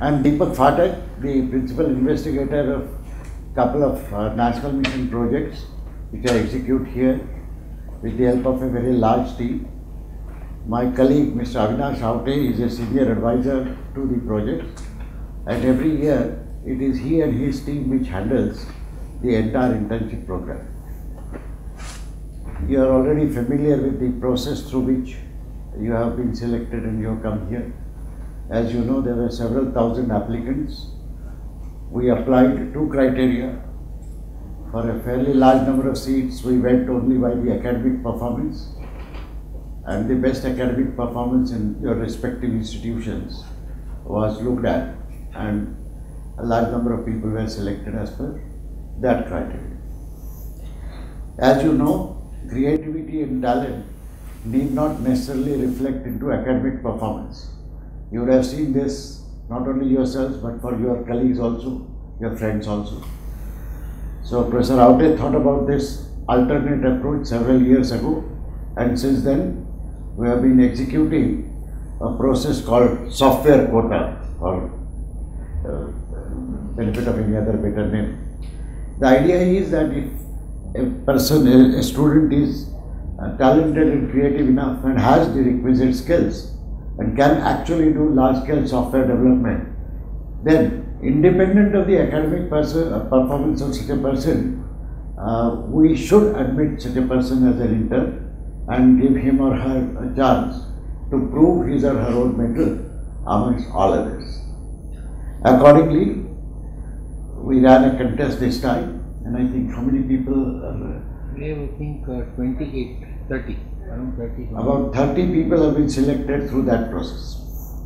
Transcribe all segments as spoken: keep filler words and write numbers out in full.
I'm Deepak Phatak, the principal investigator of a couple of uh, national mission projects which I execute here with the help of a very large team. My colleague Mister Avinash Aute is a senior advisor to the project, and every year it is he and his team which handles the entire internship program. You are already familiar with the process through which you have been selected and you have come here. As you know, there were several thousand applicants. We applied two criteria. For a fairly large number of seats, we went only by the academic performance, and the best academic performance in your respective institutions was looked at, and a large number of people were selected as per that criteria. As you know, creativity and talent need not necessarily reflect into academic performance. You would have seen this not only yourselves but for your colleagues also, your friends also. So Professor Aute thought about this alternate approach several years ago, and since then we have been executing a process called software quota, or uh, benefit of any other better name. The idea is that if a person, a, a student is uh, talented and creative enough and has the requisite skills and can actually do large-scale software development, then independent of the academic person, uh, performance of such a person, uh, we should admit such a person as an intern and give him or her a chance to prove his or her own mettle amongst all others. Accordingly, we ran a contest this time. And I think how many people? Uh, we have, I think, uh, twenty-eight, thirty, around thirty. About thirty people have been selected through that process.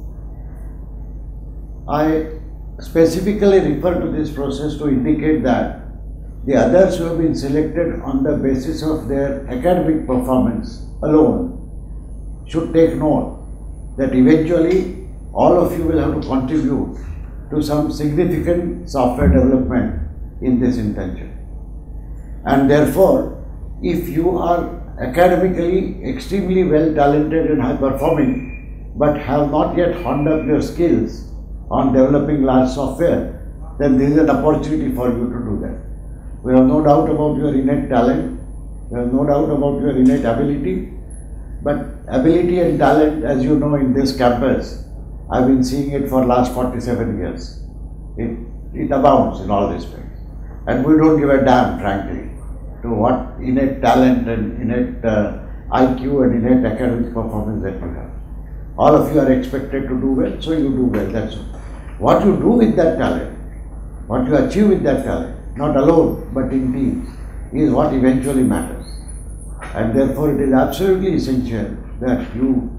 I specifically refer to this process to indicate that the others who have been selected on the basis of their academic performance alone should take note that eventually all of you will have to contribute to some significant software development in this internship. And therefore, if you are academically extremely well talented and high performing but have not yet honed up your skills on developing large software, then this is an opportunity for you to do that. We have no doubt about your innate talent, we have no doubt about your innate ability, but ability and talent, as you know, in this campus, I've been seeing it for last forty-seven years. It, it abounds in all respects. And we don't give a damn, frankly, to what innate talent and innate uh, I Q and innate academic performance that you have. All of you are expected to do well, so you do well, that's all. What you do with that talent, what you achieve with that talent, not alone but in teams, is what eventually matters. And therefore it is absolutely essential that you,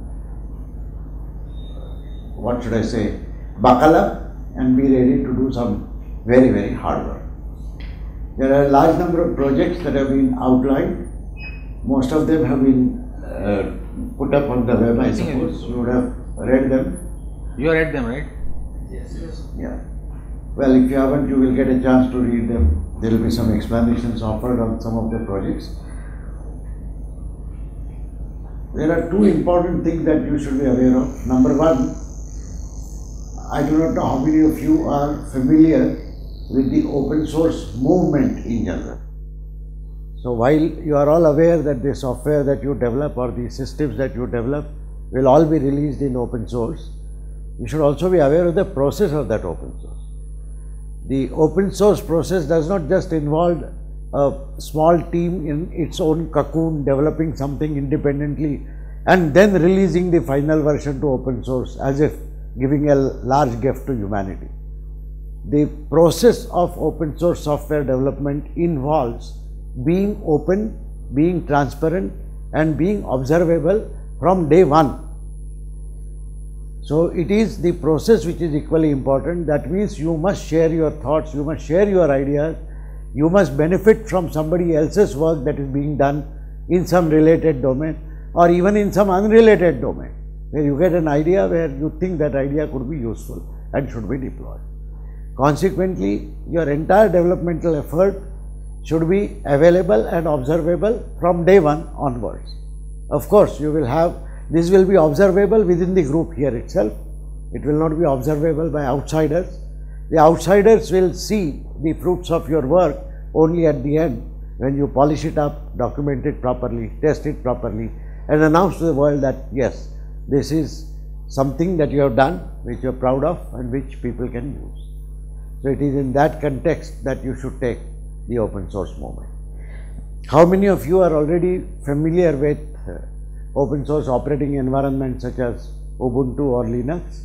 what should I say, buckle up and be ready to do some very, very hard work. There are a large number of projects that have been outlined. Most of them have been uh, put up on the web, I suppose. You would have read them. You read them, right? Yes. yes. Yeah. Well, if you haven't, you will get a chance to read them. There will be some explanations offered on some of the projects. There are two important things that you should be aware of. Number one, I do not know how many of you are familiar with the open source movement in general. So while you are all aware that the software that you develop or the systems that you develop will all be released in open source, you should also be aware of the process of that open source. The open source process does not just involve a small team in its own cocoon developing something independently and then releasing the final version to open source as if giving a large gift to humanity. The process of open source software development involves being open, being transparent, and being observable from day one. So it is the process which is equally important. That means you must share your thoughts, you must share your ideas, you must benefit from somebody else's work that is being done in some related domain or even in some unrelated domain, where you get an idea where you think that idea could be useful and should be deployed. Consequently, your entire developmental effort should be available and observable from day one onwards. Of course, you will have, this will be observable within the group here itself, It will not be observable by outsiders. The outsiders will see the fruits of your work only at the end, when you polish it up, document it properly, test it properly, and announce to the world that yes, this is something that you have done, which you are proud of and which people can use. So it is in that context that you should take the open source movement. How many of you are already familiar with uh, open source operating environments such as Ubuntu or Linux?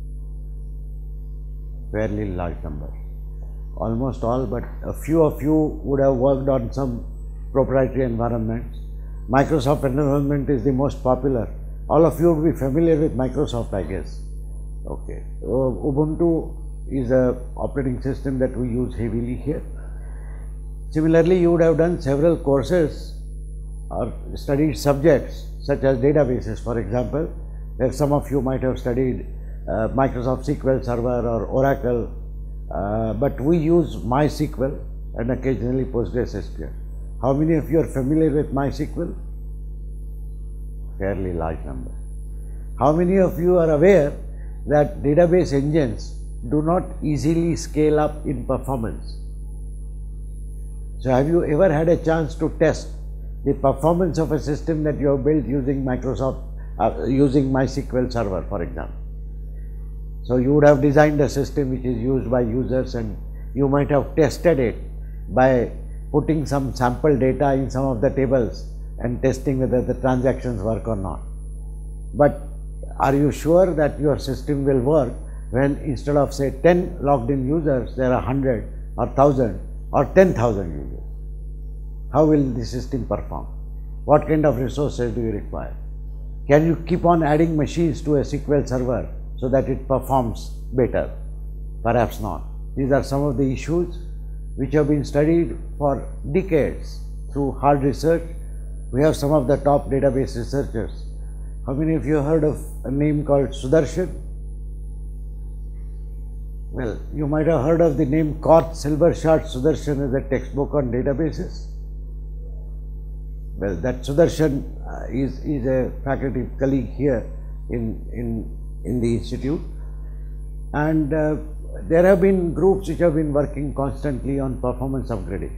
Fairly large number. Almost all, but a few of you would have worked on some proprietary environments. Microsoft environment is the most popular. All of you would be familiar with Microsoft, I guess. Okay. Uh, Ubuntu is a operating system that we use heavily here. Similarly, you would have done several courses or studied subjects such as databases, for example, where some of you might have studied uh, Microsoft S Q L Server or Oracle, uh, but we use MySQL and occasionally PostgreSQL. How many of you are familiar with MySQL? Fairly large number. How many of you are aware that database engines do not easily scale up in performance? So have you ever had a chance to test the performance of a system that you have built using Microsoft, uh, using MySQL Server, for example? So you would have designed a system which is used by users, and you might have tested it by putting some sample data in some of the tables and testing whether the transactions work or not. But are you sure that your system will work when instead of say ten logged in users, there are one hundred or one thousand or ten thousand users? How will the system perform? What kind of resources do you require? Can you keep on adding machines to a S Q L server so that it performs better? Perhaps not. These are some of the issues which have been studied for decades through hard research. We have some of the top database researchers. How many of you have heard of a name called Sudarshan? Well, you might have heard of the name Korth Silberschardt Sudarshan as a textbook on databases. Well, that Sudarshan uh, is, is a faculty colleague here in, in, in the institute, and uh, there have been groups which have been working constantly on performance upgradation.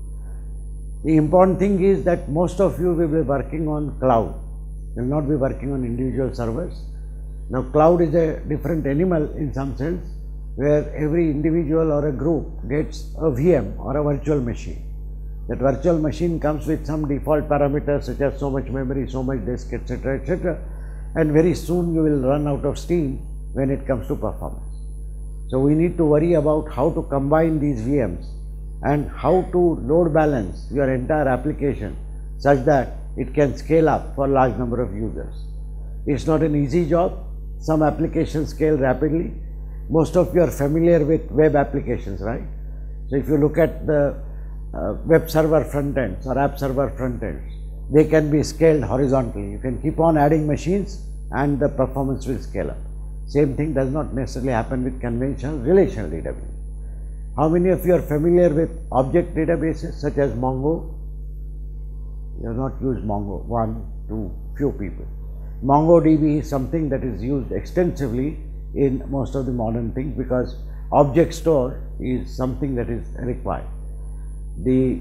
The important thing is that most of you will be working on cloud, will not be working on individual servers. Now, cloud is a different animal in some sense, where every individual or a group gets a V M or a virtual machine. That virtual machine comes with some default parameters such as so much memory, so much disk, et cetera, et cetera, and very soon you will run out of steam when it comes to performance. So we need to worry about how to combine these V Ms and how to load balance your entire application such that it can scale up for a large number of users. It's not an easy job. Some applications scale rapidly. Most of you are familiar with web applications, right? So if you look at the uh, web server front ends or app server front ends, they can be scaled horizontally. You can keep on adding machines and the performance will scale up. Same thing does not necessarily happen with conventional relational database. How many of you are familiar with object databases such as Mongo? You have not used Mongo. One, two, few people. MongoDB is something that is used extensively in most of the modern things because object store is something that is required. The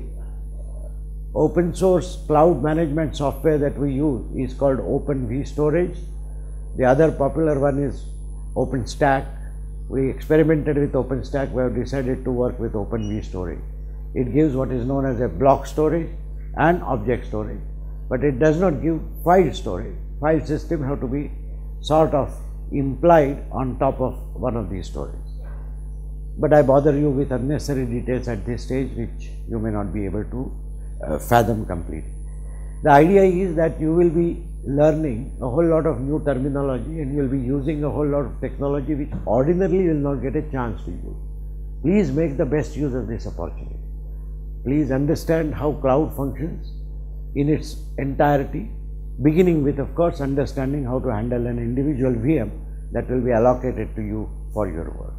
open source cloud management software that we use is called Open vStorage. The other popular one is OpenStack. We experimented with OpenStack. We have decided to work with Open vStorage. It gives what is known as a block storage and object storage, but it does not give file storage. File system have to be sort of implied on top of one of these storages. But I bother you with unnecessary details at this stage which you may not be able to uh, fathom completely. The idea is that you will be learning a whole lot of new terminology and you will be using a whole lot of technology which ordinarily you will not get a chance to use. Please make the best use of this opportunity. Please understand how cloud functions in its entirety, beginning with, of course, understanding how to handle an individual V M that will be allocated to you for your work.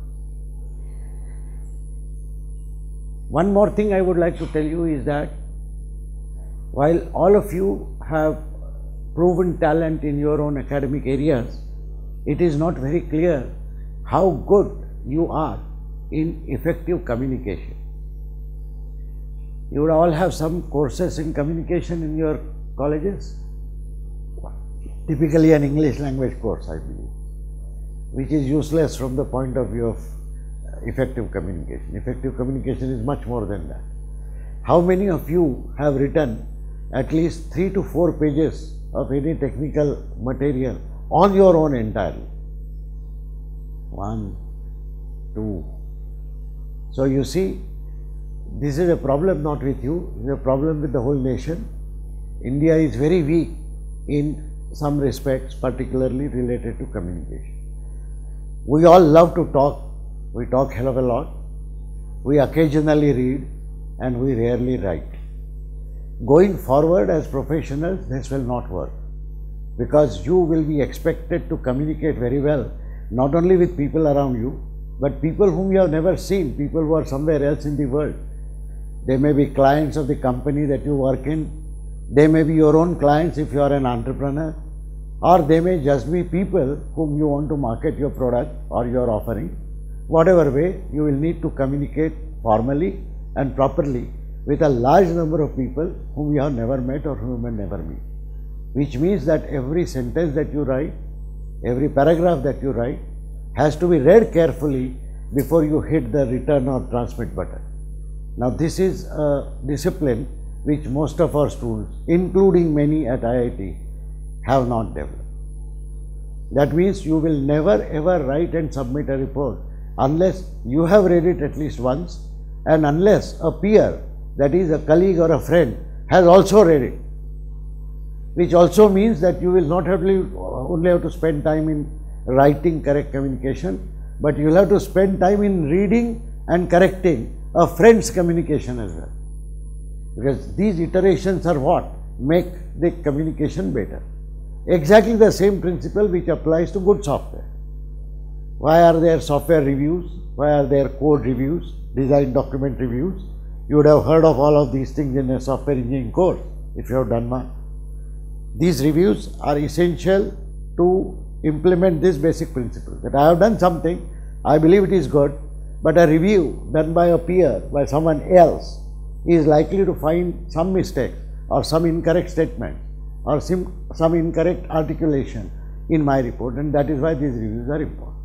One more thing I would like to tell you is that while all of you have proven talent in your own academic areas, it is not very clear how good you are in effective communication. You would all have some courses in communication in your colleges, typically an English language course, I believe, which is useless from the point of view of effective communication. Effective communication is much more than that. How many of you have written at least three to four pages of any technical material on your own entirely? One, two. So you see, this is a problem not with you, it is a problem with the whole nation. India is very weak in some respects, particularly related to communication. We all love to talk, we talk hell of a lot, we occasionally read and we rarely write. Going forward as professionals, this will not work, because you will be expected to communicate very well, not only with people around you, but people whom you have never seen, people who are somewhere else in the world. They may be clients of the company that you work in, they may be your own clients if you are an entrepreneur, or they may just be people whom you want to market your product or your offering. Whatever way, you will need to communicate formally and properly with a large number of people whom you have never met or whom you may never meet. Which means that every sentence that you write, every paragraph that you write has to be read carefully before you hit the return or transmit button. Now this is a discipline which most of our students, including many at I I T, have not developed. That means you will never ever write and submit a report unless you have read it at least once, and unless a peer, that is a colleague or a friend, has also read it. Which also means that you will not have to, only have to spend time in writing correct communication, but you will have to spend time in reading and correcting a friend's communication as well. Because these iterations are what make the communication better. Exactly the same principle which applies to good software. Why are there software reviews? Why are there code reviews, design document reviews? You would have heard of all of these things in a software engineering course if you have done one. These reviews are essential to implement this basic principle, that I have done something, I believe it is good, but a review done by a peer, by someone else, is likely to find some mistakes or some incorrect statement or some, some incorrect articulation in my report, and that is why these reviews are important.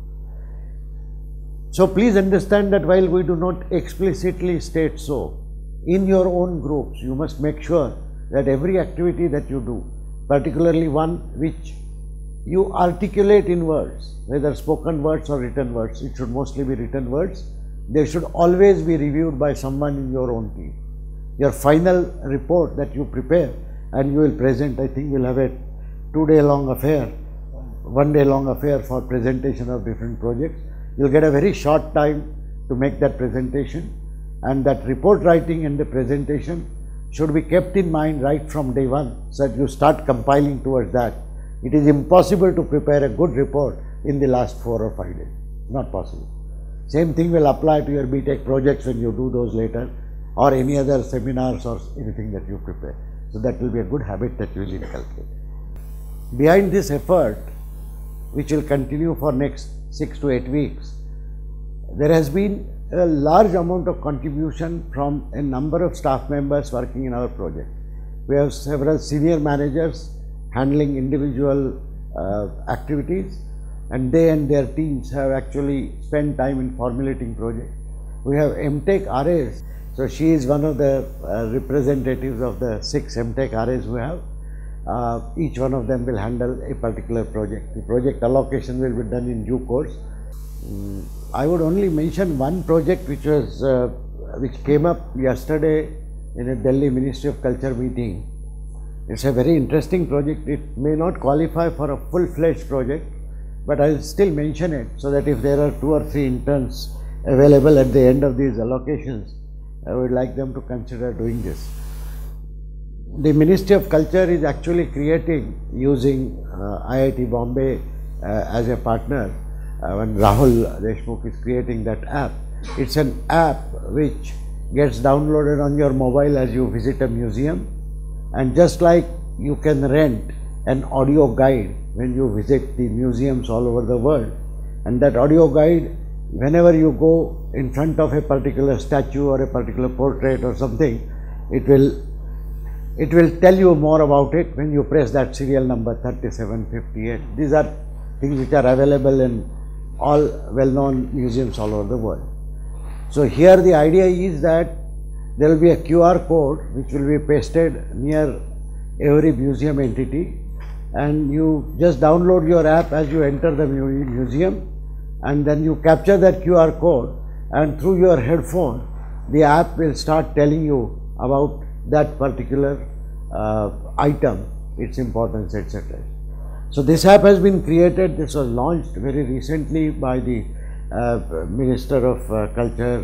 So please understand that while we do not explicitly state so, in your own groups you must make sure that every activity that you do, particularly one which you articulate in words, whether spoken words or written words, it should mostly be written words, they should always be reviewed by someone in your own team. Your final report that you prepare and you will present, I think we will have a two day long affair, one day long affair for presentation of different projects. You will get a very short time to make that presentation, and that report writing and the presentation should be kept in mind right from day one, so that you start compiling towards that. It is impossible to prepare a good report in the last four or five days, not possible. Same thing will apply to your B Tech projects when you do those later, or any other seminars or anything that you prepare. So that will be a good habit that you will inculcate. Behind this effort, which will continue for next six to eight weeks, there has been a large amount of contribution from a number of staff members working in our project. We have several senior managers handling individual uh, activities, and they and their teams have actually spent time in formulating projects. We have M Tech R As, so she is one of the uh, representatives of the six M Tech R As we have. Uh, each one of them will handle a particular project. The project allocation will be done in due course. Mm, I would only mention one project which was uh, which came up yesterday in a Delhi Ministry of Culture meeting. It's a very interesting project. It may not qualify for a full-fledged project, but I will still mention it so that if there are two or three interns available at the end of these allocations, I would like them to consider doing this. The Ministry of Culture is actually creating, using uh, I I T Bombay uh, as a partner, uh, when Rahul Deshmukh is creating that app. It's an app which gets downloaded on your mobile as you visit a museum, and just like you can rent an audio guide when you visit the museums all over the world, and that audio guide, whenever you go in front of a particular statue or a particular portrait or something, it will it will tell you more about it when you press that serial number thirty-seven fifty-eight. These are things which are available in all well-known museums all over the world. So here the idea is that there will be a Q R code which will be pasted near every museum entity, and you just download your app as you enter the mu museum, and then you capture that Q R code, and through your headphone the app will start telling you about that particular uh, item, its importance, et cetera. So this app has been created. This was launched very recently by the uh, Minister of uh, Culture,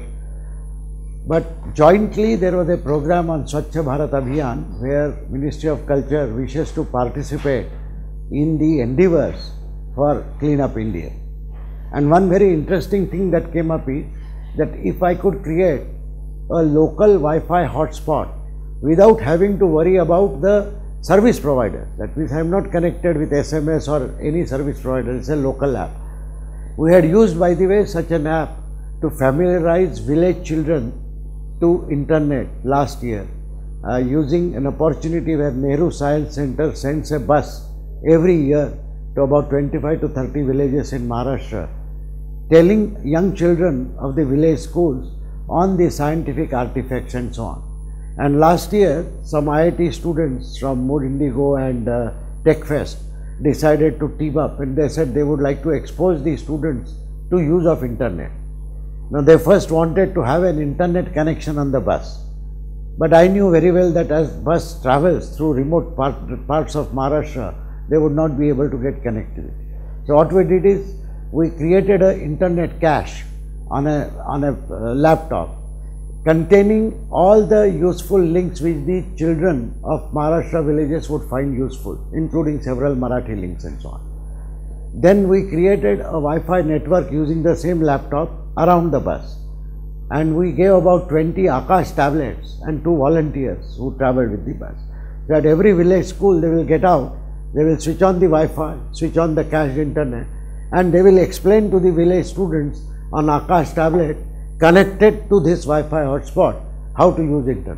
but jointly there was a program on Swachh Bharat Abhiyan where Ministry of Culture wishes to participate in the endeavors for Clean Up India. And one very interesting thing that came up is that if I could create a local Wi-Fi hotspot without having to worry about the service provider, that means I am not connected with S M S or any service provider, it's a local app. We had used, by the way, such an app to familiarize village children to internet last year, uh, using an opportunity where Nehru Science Center sends a bus every year to about twenty-five to thirty villages in Maharashtra, telling young children of the village schools on the scientific artifacts and so on. And last year, some I I T students from Mood Indigo and uh, TechFest decided to team up, and they said they would like to expose the students to use of internet. Now they first wanted to have an internet connection on the bus, but I knew very well that as bus travels through remote part, parts of Maharashtra, they would not be able to get connectivity. So what we did is, we created an internet cache on a, on a uh, laptop containing all the useful links which the children of Maharashtra villages would find useful, including several Marathi links and so on. Then we created a Wi-Fi network using the same laptop around the bus, and we gave about twenty Akash tablets and two volunteers who traveled with the bus. So at every village school they will get out, they will switch on the Wi-Fi, switch on the cached internet, and they will explain to the village students on Akash tablet connected to this Wi-Fi hotspot how to use internet.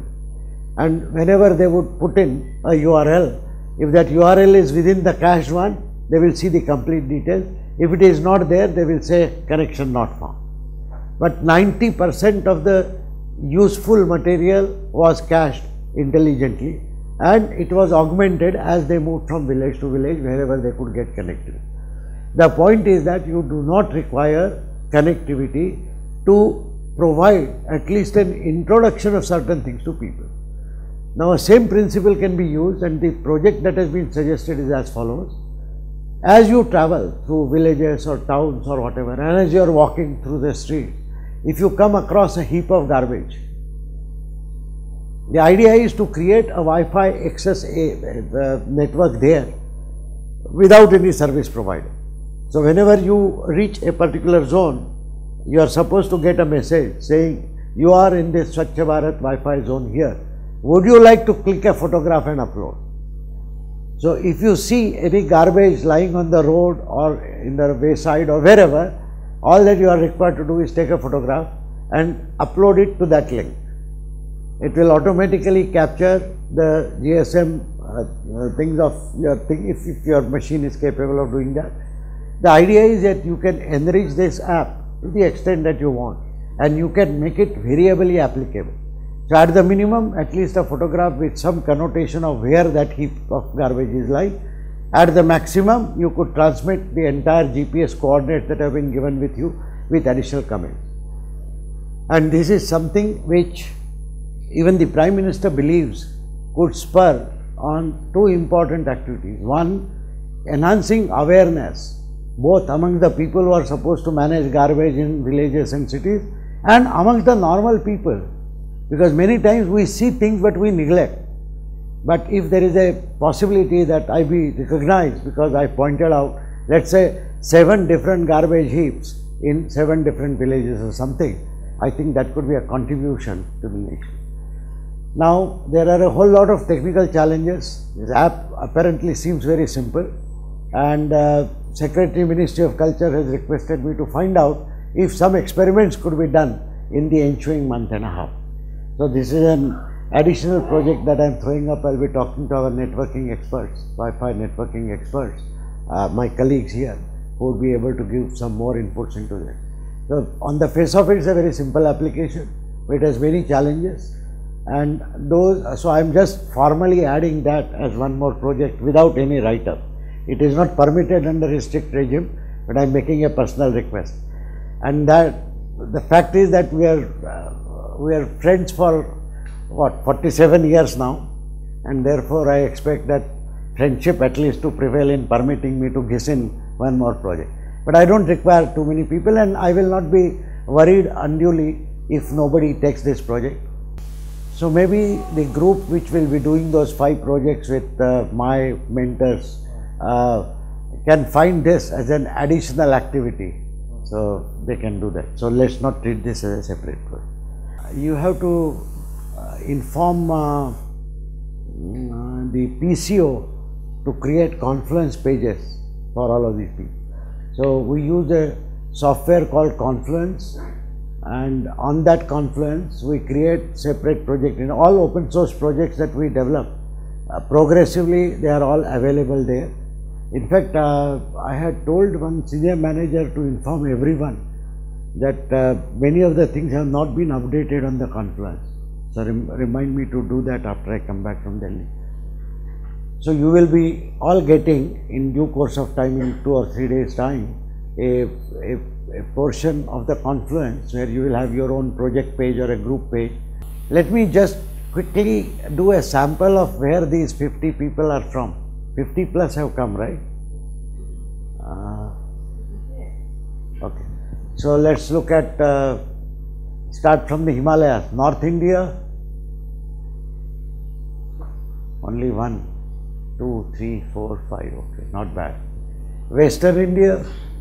And whenever they would put in a U R L, if that U R L is within the cached one, they will see the complete details. If it is not there, they will say connection not found. But ninety percent of the useful material was cached intelligently, and it was augmented as they moved from village to village wherever they could get connectivity. The point is that you do not require connectivity to provide at least an introduction of certain things to people. Now, a same principle can be used, and the project that has been suggested is as follows. As you travel through villages or towns or whatever, and as you are walking through the street, if you come across a heap of garbage, the idea is to create a Wi-Fi access uh, network there without any service provider. So whenever you reach a particular zone, you are supposed to get a message saying you are in this Swachh Bharat Wi-Fi zone here. Would you like to click a photograph and upload? So if you see any garbage lying on the road or in the wayside or wherever, all that you are required to do is take a photograph and upload it to that link. It will automatically capture the G S M uh, things of your thing if, if your machine is capable of doing that. The idea is that you can enrich this app to the extent that you want, and you can make it variably applicable. So at the minimum, at least a photograph with some connotation of where that heap of garbage is lying. At the maximum, you could transmit the entire G P S coordinates that have been given with you with additional comments. And this is something which even the Prime Minister believes could spur on two important activities. One, enhancing awareness both among the people who are supposed to manage garbage in villages and cities and amongst the normal people, because many times we see things but we neglect. But if there is a possibility that I be recognized because I pointed out, let's say, seven different garbage heaps in seven different villages or something, I think that could be a contribution to the nation. Now, there are a whole lot of technical challenges. This app apparently seems very simple, and uh, Secretary Ministry of Culture has requested me to find out if some experiments could be done in the ensuing month and a half. So, this is an additional project that I am throwing up. I will be talking to our networking experts, Wi-Fi networking experts, uh, my colleagues here, who would be able to give some more inputs into that. So, on the face of it, it's a very simple application, but it has many challenges, and those, so I am just formally adding that as one more project without any write-up. It is not permitted under a strict regime, but I am making a personal request. And that the fact is that we are uh, we are friends for what, forty-seven years now, and therefore I expect that friendship at least to prevail in permitting me to guess in one more project. But I don't require too many people, and I will not be worried unduly if nobody takes this project. So maybe the group which will be doing those five projects with uh, my mentors uh, can find this as an additional activity, so they can do that. So let's not treat this as a separate project. You have to uh, inform uh, uh, the P C O to create Confluence pages for all of these people. So we use a software called Confluence, and on that Confluence we create separate projects. In all open source projects that we develop, uh, progressively they are all available there. In fact, uh, I had told one senior manager to inform everyone that uh, many of the things have not been updated on the Confluence. So rem remind me to do that after I come back from Delhi. So you will be all getting in due course of time, in two or three days time, a, a, a portion of the Confluence where you will have your own project page or a group page. Let me just quickly do a sample of where these fifty people are from. fifty plus have come, right? Uh, okay. So let's look at, uh, start from the Himalayas. North India, only one, two, three, four, five, okay, not bad. Western India,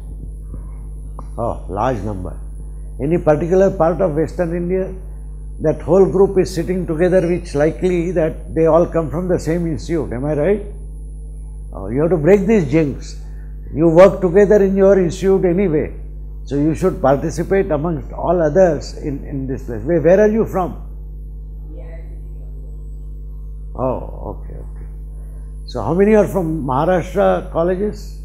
oh, large number. Any particular part of Western India? That whole group is sitting together, which likely that they all come from the same institute, am I right? Oh, you have to break this jinx. You work together in your institute anyway, so you should participate amongst all others in, in this place. Where, where are you from? Oh, okay, okay. So how many are from Maharashtra colleges?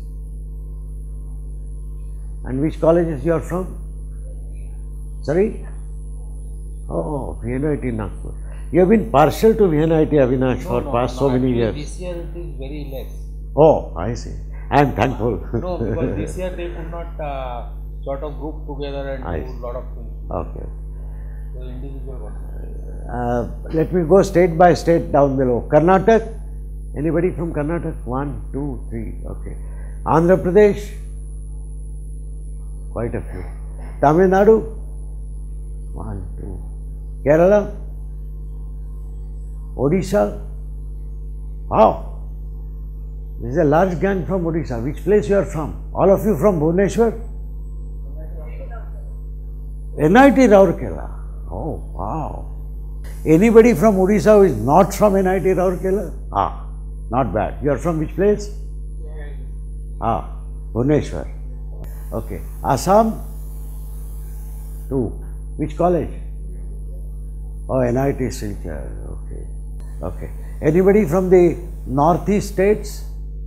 And which colleges you are from? Sorry? Oh, V N I T Nagpur. You have been partial to V N I T, Avinash, no, for no, past no, so many years. This year it is very less. Oh, I see. I am thankful. No, because this year they could not uh, sort of group together and I do see. a lot of things. Okay. So individual one. Uh, let me go state by state down below. Karnataka? Anybody from Karnataka? One, two, three. Okay. Andhra Pradesh? Quite a few. Tamil Nadu? One, two. Kerala? Odisha? Wow! This is a large gang from Odisha. Which place you are from? All of you from Bhubaneswar? N I T Rourkela. Oh, wow. Anybody from Odisha who is not from N I T Rourkela? Ah, not bad. You are from which place? Ah, Bhubaneswar. Okay. Assam? Two. Which college? Oh, N I T Silchar. Okay. Okay. Anybody from the northeast states?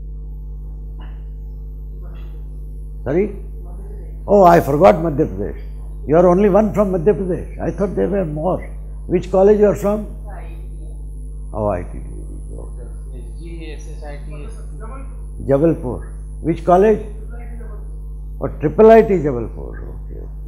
Sorry? Oh, I forgot Madhya Pradesh. You are only one from Madhya Pradesh. I thought there were more. Which college you are from? Oh, I T. S G S S I T. Jabalpur. Which college? Oh, Triple I T Jabalpur. Okay, okay.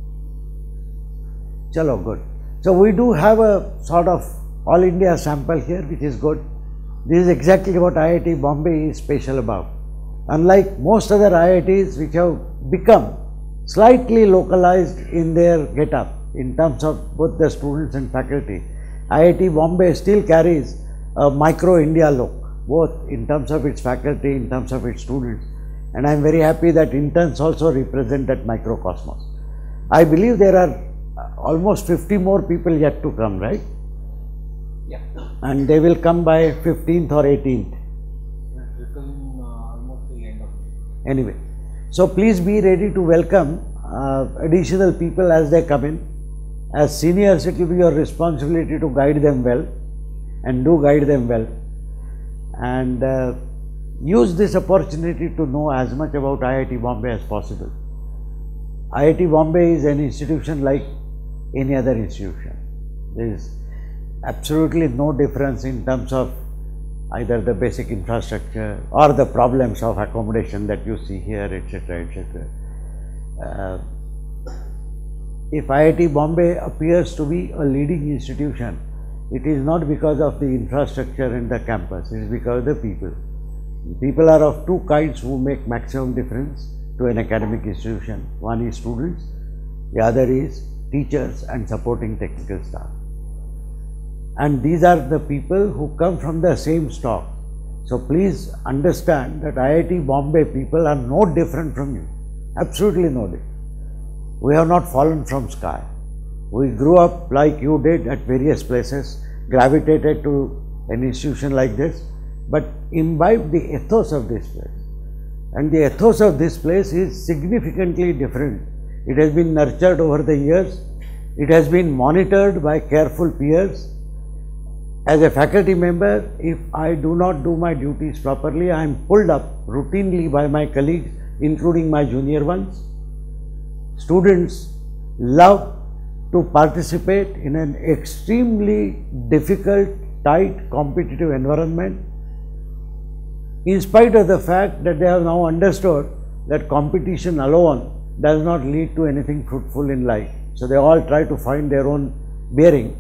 Chalo, good. So we do have a sort of all India sample here, which is good. This is exactly what I I T Bombay is special about. Unlike most other I I Ts which have become slightly localized in their get-up in terms of both the students and faculty, I I T Bombay still carries a micro India look, both in terms of its faculty, in terms of its students, and I am very happy that interns also represent that microcosmos. I believe there are almost fifty more people yet to come, right? Yeah. And they will come by fifteenth or eighteenth. It's written uh, almost the end of May. Anyway, so please be ready to welcome uh, additional people as they come in. As seniors, it will be your responsibility to guide them well, and do guide them well, and uh, use this opportunity to know as much about I I T Bombay as possible. I I T Bombay is an institution like any other institution. There is absolutely no difference in terms of either the basic infrastructure or the problems of accommodation that you see here, et cetera, et cetera. Uh, if I I T Bombay appears to be a leading institution, it is not because of the infrastructure in the campus, it is because of the people. People are of two kinds who make maximum difference to an academic institution. One is students, the other is teachers and supporting technical staff. And these are the people who come from the same stock. So please understand that I I T Bombay people are no different from you, absolutely no different. We have not fallen from sky. We grew up like you did at various places, gravitated to an institution like this, but imbibed the ethos of this place. And the ethos of this place is significantly different. It has been nurtured over the years. It has been monitored by careful peers. As a faculty member, if I do not do my duties properly, I am pulled up routinely by my colleagues, including my junior ones. Students love to participate in an extremely difficult, tight, competitive environment, in spite of the fact that they have now understood that competition alone does not lead to anything fruitful in life. So they all try to find their own bearing.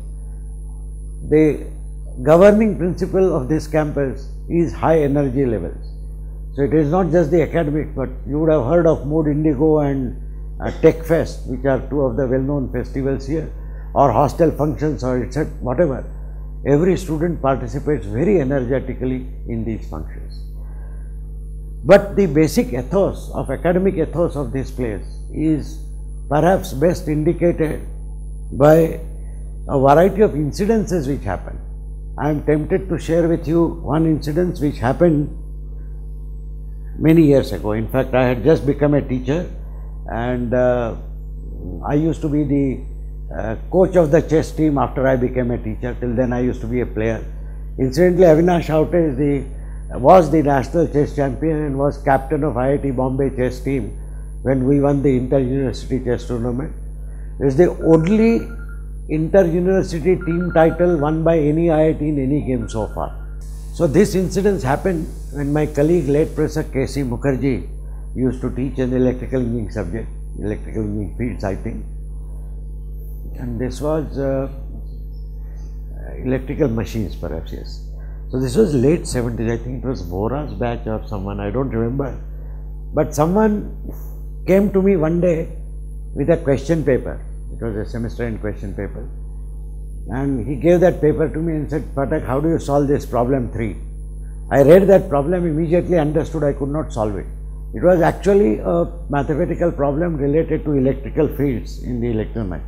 The governing principle of this campus is high energy levels. So it is not just the academic, but you would have heard of Mood Indigo and uh, Tech Fest, which are two of the well-known festivals here, or hostel functions, or et cetera, whatever. Every student participates very energetically in these functions. But the basic ethos of academic ethos of this place is perhaps best indicated by a variety of incidences which happen. I am tempted to share with you one incident which happened many years ago. In fact, I had just become a teacher, and uh, I used to be the uh, coach of the chess team after I became a teacher. Till then I used to be a player. Incidentally, Avinash Aute is the, was the national chess champion and was captain of I I T Bombay chess team when we won the inter-university chess tournament. It is the only inter-university team title won by any I I T in any game so far. So this incident happened when my colleague, late Professor K C Mukherjee, used to teach an electrical engineering subject, electrical engineering fields, I think. And this was uh, electrical machines, perhaps, yes. So this was late seventies, I think it was Vora's batch or someone, I don't remember. But someone came to me one day with a question paper. It was a semester end question paper. And he gave that paper to me and said, Patak, how do you solve this problem three? I read that problem, immediately understood I could not solve it. It was actually a mathematical problem related to electrical fields in the electromagnet.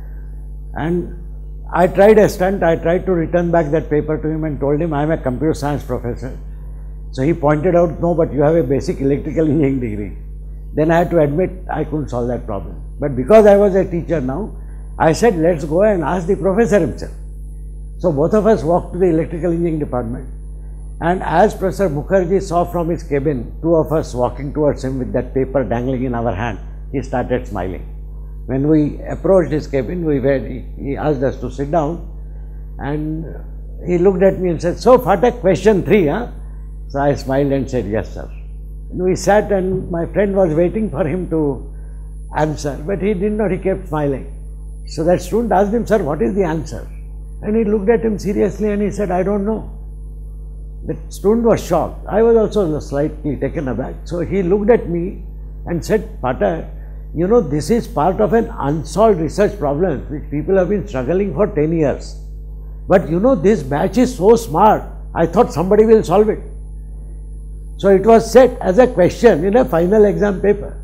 And I tried a stunt, I tried to return back that paper to him and told him I am a computer science professor. So he pointed out, no, but you have a basic electrical engineering degree. Then I had to admit I couldn't solve that problem. But because I was a teacher now, I said, let's go and ask the professor himself. So both of us walked to the electrical engineering department. And as Professor Mukherjee saw from his cabin, two of us walking towards him with that paper dangling in our hand, he started smiling. When we approached his cabin, we were, he, he asked us to sit down, and he looked at me and said, so Patak, question three, huh? So I smiled and said, yes, sir. And we sat, and my friend was waiting for him to answer, but he did not, he kept smiling. So that student asked him, sir, what is the answer? And he looked at him seriously and he said, I don't know. The student was shocked. I was also slightly taken aback. So he looked at me and said, Patak, you know, this is part of an unsolved research problem which people have been struggling for ten years. But you know, this batch is so smart, I thought somebody will solve it. So it was set as a question in a final exam paper.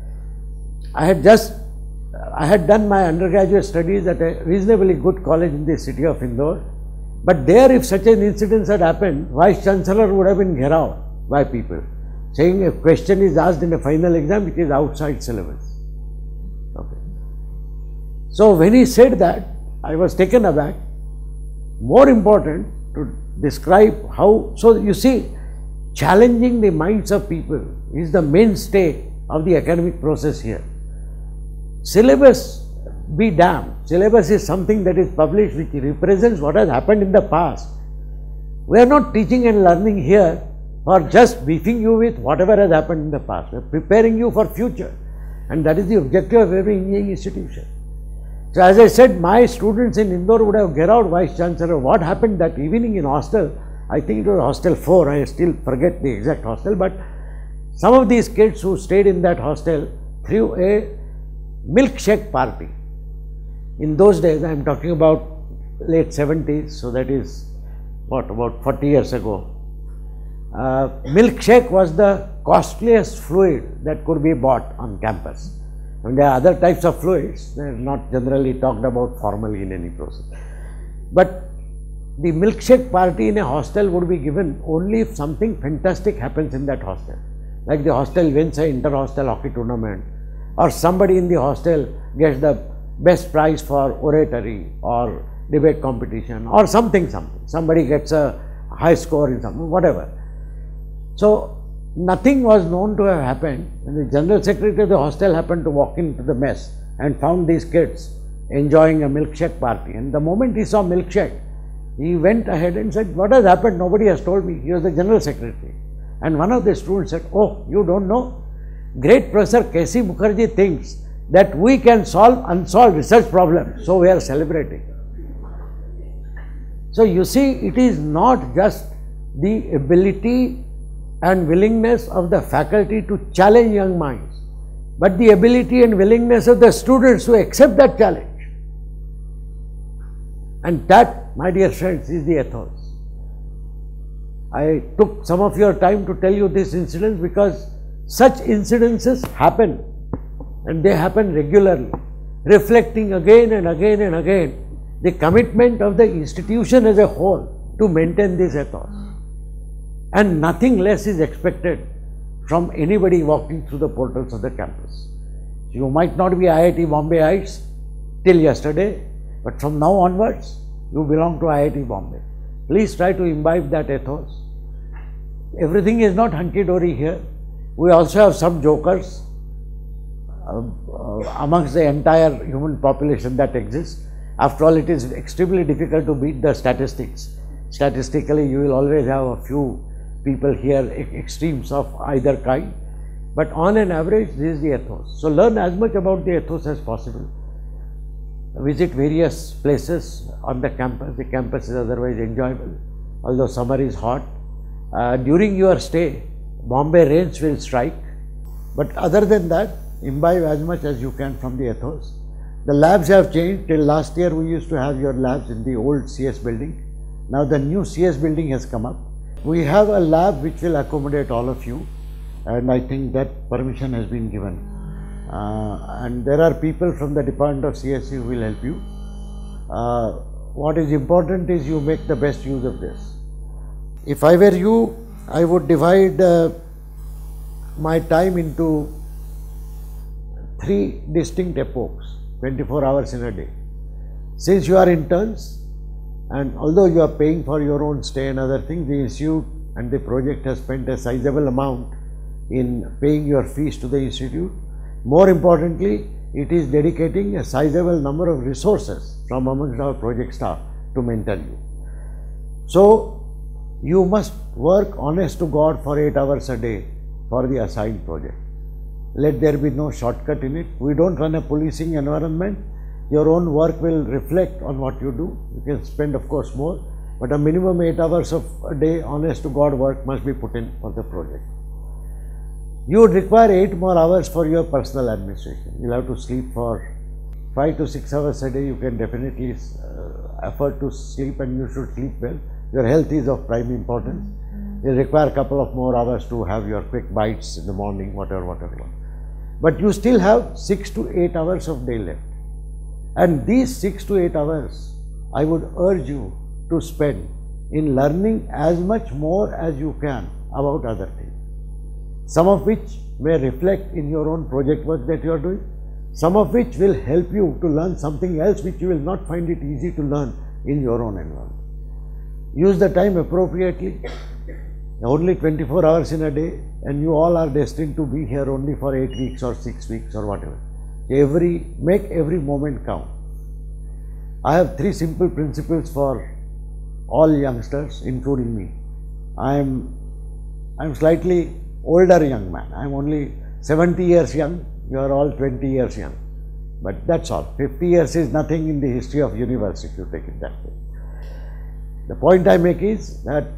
I had just, I had done my undergraduate studies at a reasonably good college in the city of Indore, But there, if such an incident had happened, Vice Chancellor would have been gherao by people, saying if question is asked in a final exam, it is outside syllabus. Okay. So when he said that, I was taken aback. More important to describe how, so you see, challenging the minds of people is the mainstay of the academic process here. Syllabus be damned. Syllabus is something that is published which represents what has happened in the past. We are not teaching and learning here for just briefing you with whatever has happened in the past. We are preparing you for future, and that is the objective of every engineering institution. So as I said, my students in Indore would have get out Vice Chancellor. What happened that evening in hostel, I think it was hostel four, I still forget the exact hostel, but some of these kids who stayed in that hostel threw a milkshake party. In those days, I am talking about late seventies, so that is what, about forty years ago. Uh, milkshake was the costliest fluid that could be bought on campus. And there are other types of fluids, they are not generally talked about formally in any process. But the milkshake party in a hostel would be given only if something fantastic happens in that hostel. Like the hostel wins an inter-hostel hockey tournament, or somebody in the hostel gets the best prize for oratory or debate competition, or something, something. Somebody gets a high score in something, whatever. So nothing was known to have happened, and the general secretary of the hostel happened to walk into the mess and found these kids enjoying a milkshake party. And the moment he saw milkshake, he went ahead and said, what has happened? Nobody has told me. He was the general secretary. And one of the students said, oh, you don't know? Great Professor K C Mukherjee thinks that we can solve unsolved research problems, so we are celebrating. So you see, it is not just the ability and willingness of the faculty to challenge young minds, but the ability and willingness of the students to accept that challenge. And that, my dear friends, is the ethos. I took some of your time to tell you this incident because such incidences happen, and they happen regularly, reflecting again and again and again the commitment of the institution as a whole to maintain this ethos. And nothing less is expected from anybody walking through the portals of the campus. You might not be I I T Bombayites till yesterday, but from now onwards, you belong to I I T Bombay. Please try to imbibe that ethos. Everything is not hunky-dory here. We also have some jokers uh, uh, amongst the entire human population that exists. After all, it is extremely difficult to beat the statistics. Statistically, you will always have a few people here, extremes of either kind, but on an average, this is the ethos. So learn as much about the ethos as possible. Visit various places on the campus. The campus is otherwise enjoyable, although summer is hot. Uh, during your stay, Bombay rains will strike, but other than that, imbibe as much as you can from the ethos. The labs have changed. Till last year, we used to have your labs in the old C S building. Now the new C S building has come up. We have a lab which will accommodate all of you, and I think that permission has been given. Uh, and there are people from the Department of C S E who will help you. Uh, what is important is you make the best use of this. If I were you, I would divide uh, my time into three distinct epochs, twenty-four hours in a day. Since you are interns, and although you are paying for your own stay and other things, the institute and the project has spent a sizable amount in paying your fees to the institute. More importantly, it is dedicating a sizable number of resources from amongst our project staff to mentor you. So, you must work honest to God for eight hours a day for the assigned project. Let there be no shortcut in it. We don't run a policing environment. Your own work will reflect on what you do. You can spend, of course, more, but a minimum eight hours of a day honest to God work must be put in for the project. You would require eight more hours for your personal administration. You'll have to sleep for five to six hours a day. You can definitely uh, afford to sleep, and you should sleep well. Your health is of prime importance. You'll require a couple of more hours to have your quick bites in the morning, whatever, whatever. But you still have six to eight hours of day left. And these six to eight hours, I would urge you to spend in learning as much more as you can about other things, some of which may reflect in your own project work that you are doing, some of which will help you to learn something else which you will not find it easy to learn in your own environment. Use the time appropriately. Only twenty-four hours in a day, and you all are destined to be here only for eight weeks or six weeks or whatever. Every, make every moment count. I have three simple principles for all youngsters, including me. I am, I am slightly older young man. I am only seventy years young. You are all twenty years young. But that's all. fifty years is nothing in the history of universe if you take it that way. The point I make is that,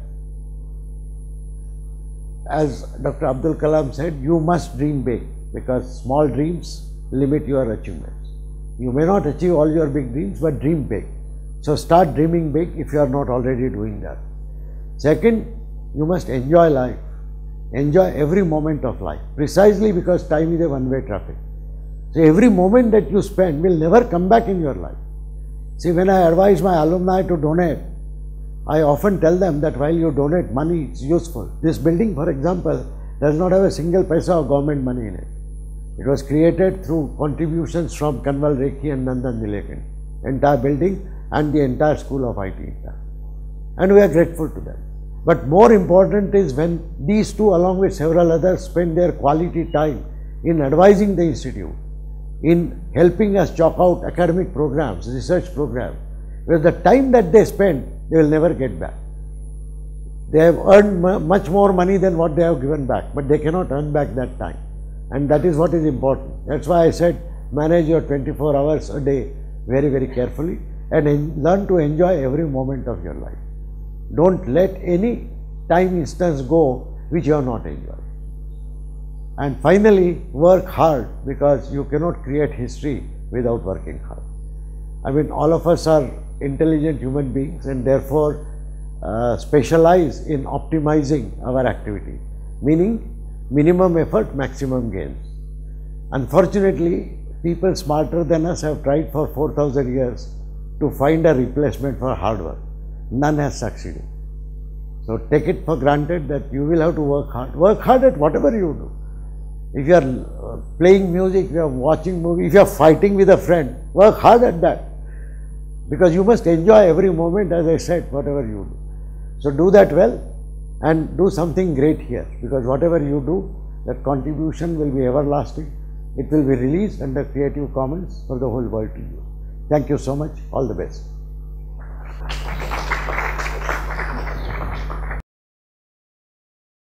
as Doctor Abdul Kalam said, you must dream big, because small dreams limit your achievements. You may not achieve all your big dreams, but dream big. So start dreaming big if you are not already doing that. Second, you must enjoy life. Enjoy every moment of life, precisely because time is a one-way traffic. So every moment that you spend will never come back in your life. See, when I advise my alumni to donate, I often tell them that while you donate money, it's useful. This building, for example, does not have a single paisa of government money in it. It was created through contributions from Kanwal Rekhi and Nandan Nilekan, entire building and the entire school of I T. And we are grateful to them. But more important is when these two, along with several others, spend their quality time in advising the institute, in helping us chalk out academic programs, research programs, where the time that they spend, they will never get back. They have earned much more money than what they have given back, but they cannot earn back that time. And that is what is important. That's why I said manage your twenty-four hours a day very, very carefully and learn to enjoy every moment of your life. Don't let any time instance go which you have not enjoyed. And finally, work hard, because you cannot create history without working hard. I mean, all of us are intelligent human beings, and therefore uh, specialize in optimizing our activity, meaning minimum effort, maximum gains. Unfortunately, people smarter than us have tried for four thousand years to find a replacement for hard work. None has succeeded. So take it for granted that you will have to work hard. Work hard at whatever you do. If you are playing music, if you are watching movie, if you are fighting with a friend, work hard at that. Because you must enjoy every moment, as I said, whatever you do. So do that well and do something great here, because whatever you do, that contribution will be everlasting. It will be released under Creative Commons for the whole world to use. Thank you so much. All the best.